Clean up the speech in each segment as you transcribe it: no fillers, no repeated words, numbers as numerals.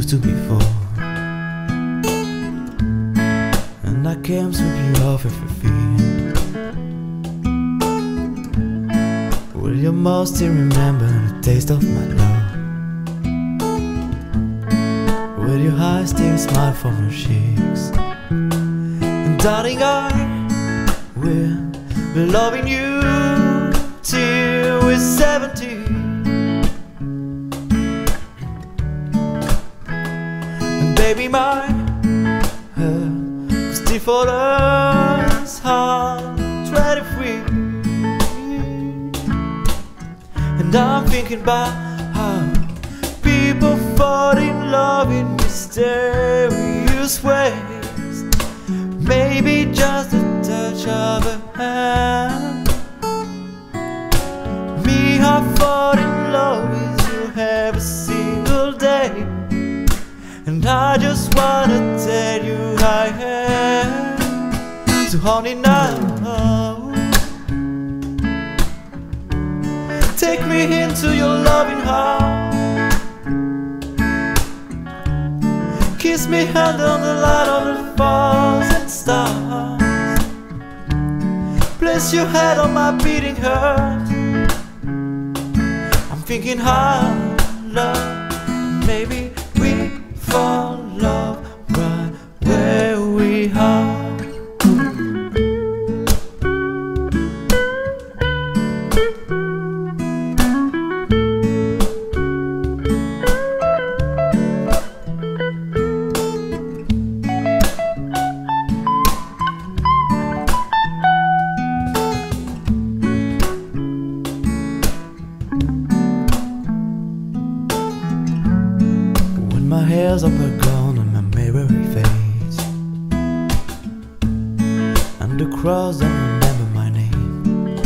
used to before, and I can't sweep you off every fear. Will your mouth still remember the taste of my love? Will your eyes still smile from your cheeks? And darling, I will be loving you till we're 70. And baby, my heart could still for us hard 23. And I'm thinking about how people fall in love in mysterious ways. Maybe just a touch of a hand. Me, I fall in love with you every single day, and I just wanna tell you I am. So honey, now take me into your loving heart. Kiss me under the light of the stars and stars. Place your head on my beating heart. I'm thinking hard love. Maybe we fall in love right where we are. My hair's up and gone on my mirrory face, and the cross don't remember my name.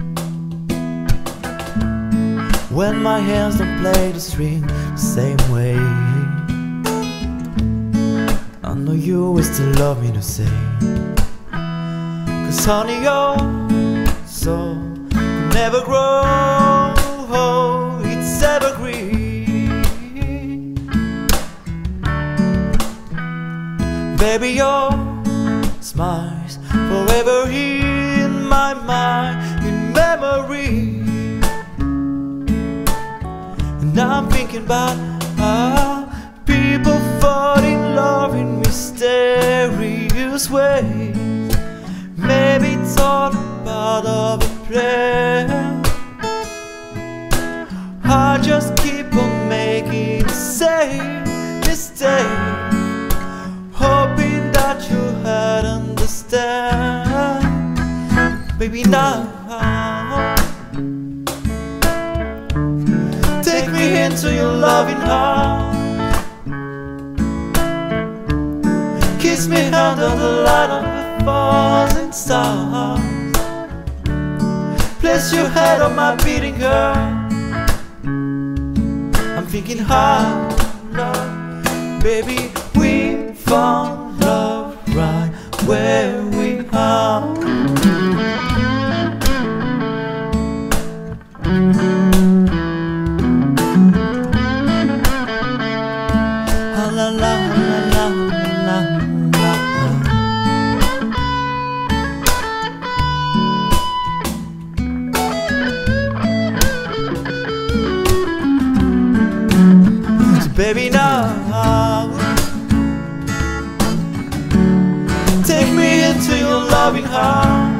When my hands don't play the string the same way, I know you will still love me the same. Cause honey, your soul can never grow, it's evergreen. Baby, your smile's forever in my mind, in memory. And I'm thinking about how people fall in love in mysterious ways. Maybe it's all part of a plan. I just keep on making the same mistake, hoping that you had understand. Baby, now take me into your loving heart. Kiss me under the light of the falling stars. Place your head on my beating heart. I'm thinking hard love. Baby, we found love right where we are. La la la la la la. So baby, now take me into your loving heart.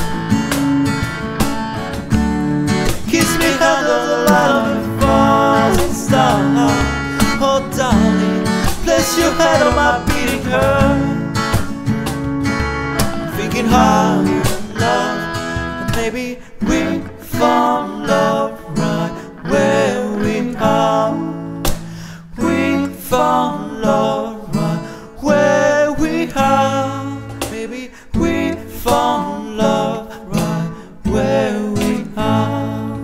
Kiss me under the light of the falling stars. Oh darling, place your head on my beating heart. I'm thinking hard love, but maybe we found love right where we are. We found love right where we are. Maybe we found love right where we are.